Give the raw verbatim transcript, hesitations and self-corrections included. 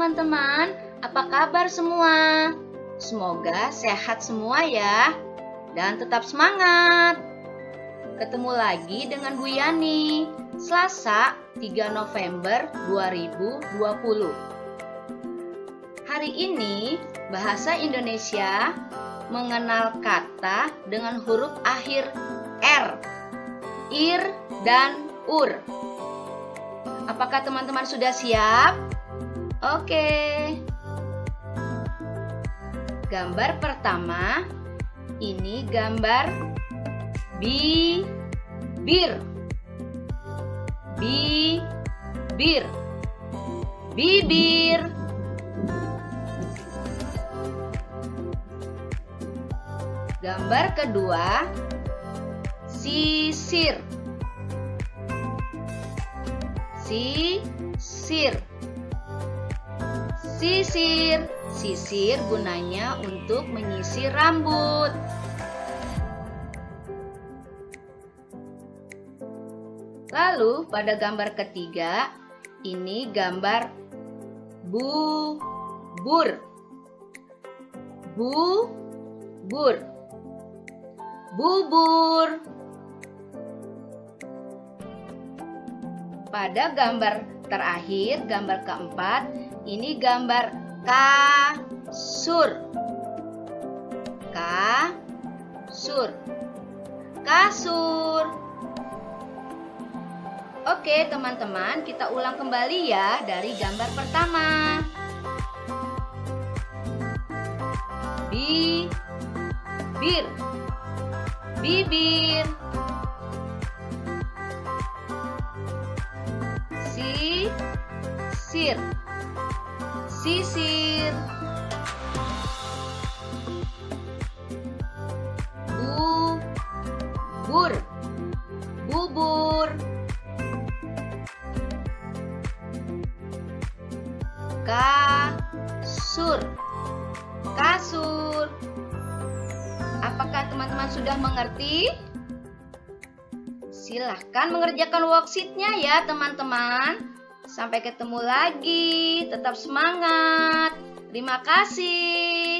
teman-teman, apa kabar semua? Semoga sehat semua ya, dan tetap semangat. Ketemu lagi dengan Bu Yani, Selasa tiga November dua ribu dua puluh. Hari ini bahasa Indonesia mengenal kata dengan huruf akhir R, ir, dan ur. Apakah teman-teman sudah siap? Oke. Gambar pertama, ini gambar bibir. Bibir. Bibir. Gambar kedua, sisir. Sisir. Sisir. Sisir gunanya untuk menyisir rambut. Lalu pada gambar ketiga, ini gambar bubur. Bubur. Bubur. Pada gambar terakhir, gambar keempat, ini gambar kasur. Kasur. Kasur. Oke, teman-teman, kita ulang kembali ya dari gambar pertama. Bibir. Bibir. Sisir. Sisir. Bubur. Bubur. Kasur. Kasur. Apakah teman-teman sudah mengerti? Silahkan mengerjakan worksheet-nya ya teman-teman. Sampai ketemu lagi. Tetap semangat. Terima kasih.